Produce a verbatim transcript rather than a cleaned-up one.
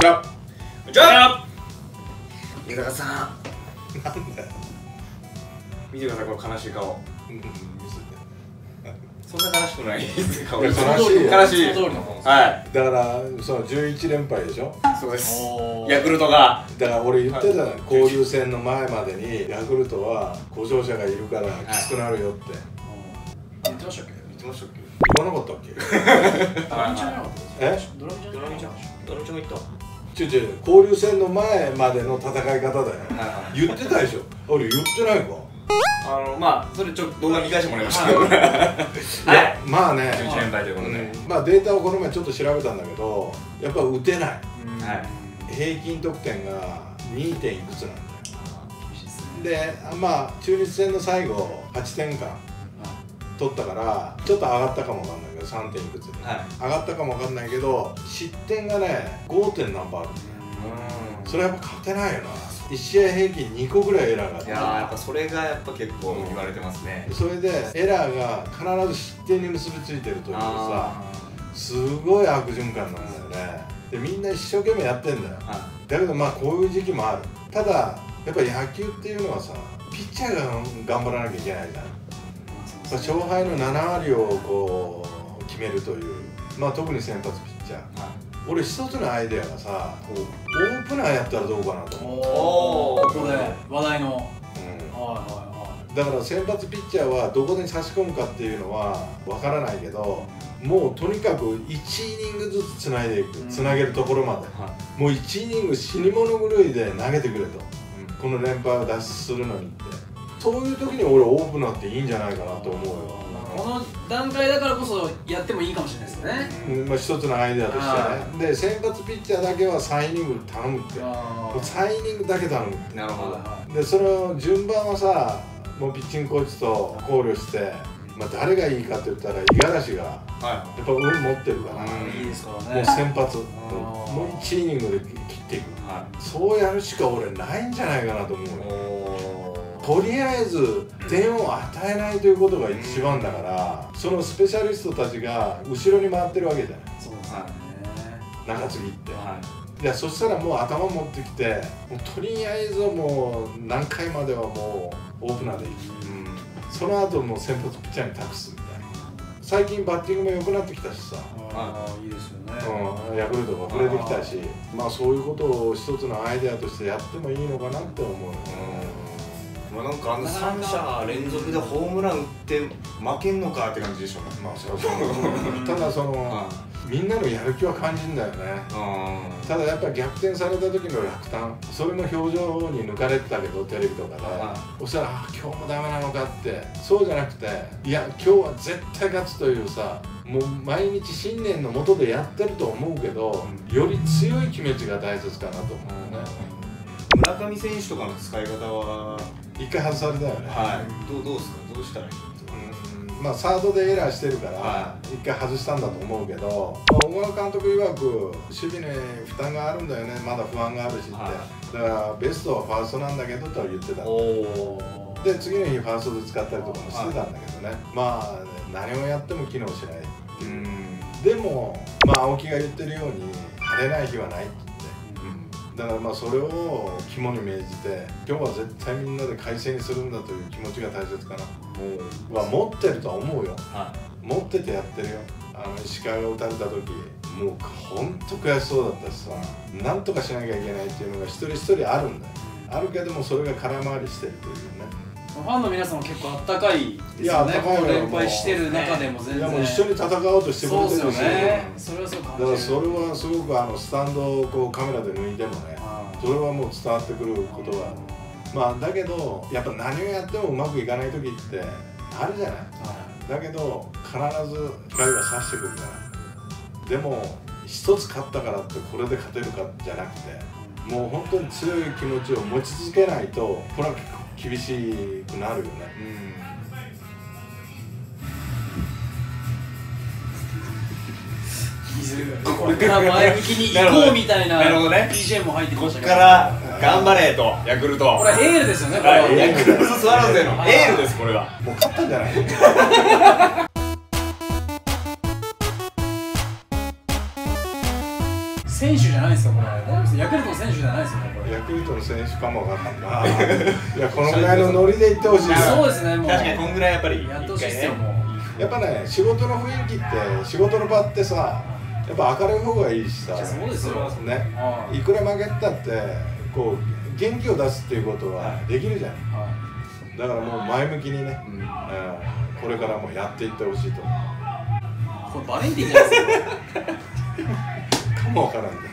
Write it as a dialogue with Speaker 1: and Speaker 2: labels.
Speaker 1: じゃ
Speaker 2: じゃあ
Speaker 1: 豊さん
Speaker 2: なんだよ、見てください、この悲しい顔。そんな悲しくないです顔。
Speaker 1: 悲しい
Speaker 2: 悲しい。はい。
Speaker 1: だからそのじゅういちれんぱいでしょ。
Speaker 2: そうです。ヤクルトが
Speaker 1: だから俺言ってた、交流戦の前までにヤクルトは故障者がいるからきつくなるよって
Speaker 3: 言ってましたっけ？
Speaker 2: 言ってましたっけ？
Speaker 1: 言わなかったっけ？
Speaker 3: ドラミちゃんじゃなかったですか？
Speaker 1: え？
Speaker 3: ドラミちゃん
Speaker 2: ドラミちゃんドラミちゃんが言った。
Speaker 1: ちょちょ交流戦の前までの戦い方だよ。言ってたでしょ。俺言ってないか。
Speaker 2: あのまあそれちょっと動画見返してもらいましたけど。はい。
Speaker 1: まあね。
Speaker 2: じゅういちねんぱいということで。
Speaker 1: まあデータをこの前ちょっと調べたんだけど、やっぱ打てない。
Speaker 2: はい。
Speaker 1: 平均得点が に. 点いくつなんだよ。で、まあ中日戦の最後はちてんかん取ったからちょっと上がったかもわかんないけどさんてんいくつで、はい、上がったかもわかんないけど失点がね ご. 点何本あるんだよ。それはやっぱ勝てないよな。いち試合平均にこぐらいエラーがあって、いやーやっぱそれがやっぱ結構言われてますね。それでエラーが必ず失点に結びついてるというさ、すごい悪循環なんだよね。でみんな一生懸命やってんだよ、はい、だけどまあこういう時期もある。ただやっぱり野球っていうのはさ、ピッチャーが頑張らなきゃいけないじゃん。勝敗のななわりをこう決めるという、まあ特に先発ピッチャー、はい、俺一つのアイデアがさ、オープナーやったらどうかなと思う。お
Speaker 3: お、ここで話題の、うん、はいはい
Speaker 1: はい。だから先発ピッチャーはどこに差し込むかっていうのはわからないけど、もうとにかくいちイニングずつつないでいく、つなげるところまで、うん、もういちイニング死に物狂いで投げてくれと、うん、この連敗を脱出するのにって、そういう時に俺オープナーっていいんじゃないかなと思うよ。
Speaker 3: この段階だからこそやってもいいかもしれないですよね、
Speaker 1: うん、まあ一つのアイデアとしてね。で先発ピッチャーだけはさんイニング頼むって、さんイニングだけ頼むって。なるほど。でその順番はさ、もうピッチングコーチと考慮して、まあ誰がいいかって言ったら五十嵐がやっぱ運持ってるから、
Speaker 3: いいですからね。
Speaker 1: もう先発もういちイニングで切っていく、そうやるしか俺ないんじゃないかなと思うよ。とりあえず点を与えないということが一番だから、そのスペシャリストたちが後ろに回ってるわけじゃない。そうですね、中継ぎって、はい、いやそしたらもう頭持ってきて、もうとりあえずもう何回まではもうオープナーでいく、うん、その後もう先発ピッチャーに託すみたいな。最近バッティングも良くなってきたしさ、
Speaker 3: ああいいですよね、
Speaker 1: うん、ヤクルトが触れてきたし、まあそういうことを一つのアイデアとしてやってもいいのかなって思うよね。
Speaker 2: まあなんかあのさん者連続でホームラン打って負けんのかって感じでしょうね。まあそうそう
Speaker 1: ただそのみんなのやる気は感じるんだよね。ただやっぱ逆転された時の落胆、それの表情に抜かれてたけどテレビとかで、そしたらあ今日もダメなのかって。そうじゃなくて、いや今日は絶対勝つというさ、もう毎日信念のもとでやってると思うけど、より強い気持ちが大切かなと思うね。
Speaker 2: 村上選手とかの使い方は
Speaker 1: 一回外されたよね。はい。
Speaker 2: どうどうですか。どうしたらいい？
Speaker 1: うん、まあサードでエラーしてるから一回外したんだと思うけど、小川監督曰く守備に負担があるんだよね。まだ不安があるしって。はい、だからベストはファーストなんだけどとは言ってた。おで次の日ファーストで使ったりとかもしてたんだけどね。はい、まあ何をやっても機能しないっていう。でもまあ青木が言ってるように晴れない日はないって。だからまあそれを肝に銘じて、今日は絶対みんなで快晴にするんだという気持ちが大切かな。もうは持ってるとは思うよ、はい、持っててやってるよ。あの石川が打たれた時もうほんと悔しそうだったしさ、なんとかしなきゃいけないっていうのが一人一人あるんだよ。あるけどもそれが空回りしてるというね。
Speaker 3: ファンの皆さんも結構あったかいですよね。この連敗してる中でも全然、いやもう
Speaker 1: 一緒に戦おうとしてくれてるし、そうですよね。
Speaker 3: それはそう感じる。
Speaker 1: だからそれはすごくあのスタンドをこうカメラで抜いてもね、それはもう伝わってくることが、まあだけどやっぱ何をやってもうまくいかない時ってあるじゃない。だけど必ず光は差してくるから。でも一つ勝ったからってこれで勝てるかじゃなくて、もう本当に強い気持ちを持ち続けないとこれは結構厳しくなるよね。
Speaker 3: これから前向きに行こうみたいな ビージーエム も入ってきましたけど、
Speaker 2: ここから頑張れとヤクルト。
Speaker 3: これエールですよね。これは
Speaker 2: ヤクルトスワローズへのエールです。これは
Speaker 1: もう勝ったんじゃない？
Speaker 3: セ選手じゃないですかこれ。ヤクルトの選手じゃないですよねこれ。
Speaker 1: ヤクルトの選手かもわかんないな。いやこのぐらいのノリでいってほしい。
Speaker 3: そうですねもう。
Speaker 2: 確かにこんぐらいやっぱり
Speaker 3: やってほしいですよもう。
Speaker 1: やっぱね仕事の雰囲気って仕事の場ってさやっぱ明るい方がいいしさ。
Speaker 3: そうですよ
Speaker 1: ね。いくら負けたってこう元気を出すっていうことはできるじゃん。だからもう前向きにね、うん、これからもやっていってほしいと思う。
Speaker 3: これバレンティンじゃないですか。
Speaker 1: かもわからんね。